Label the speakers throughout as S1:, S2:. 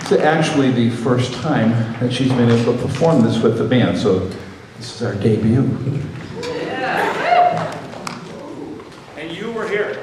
S1: It's actually the first time that she's been able to perform this with the band, so this is our debut.
S2: Yeah. And you were here.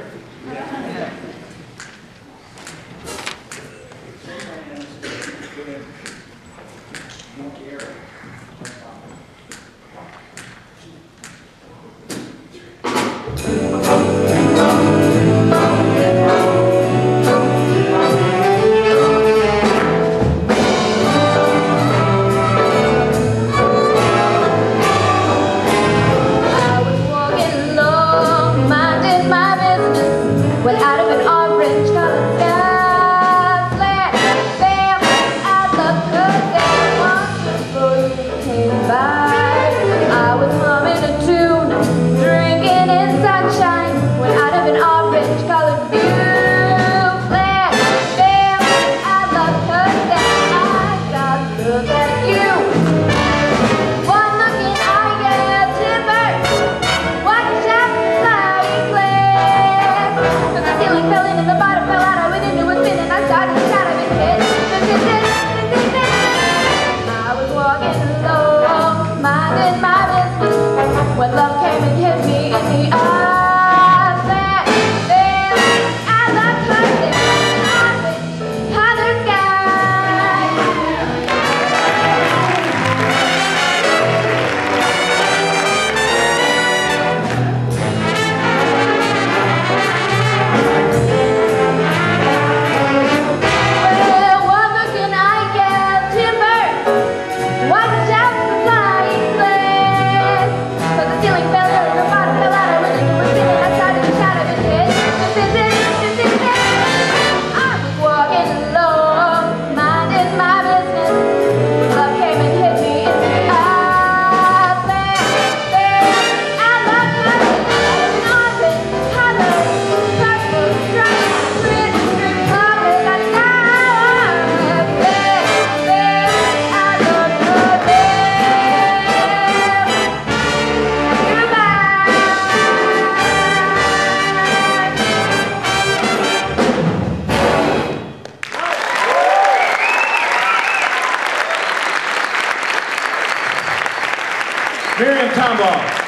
S2: Miriam Tannibal.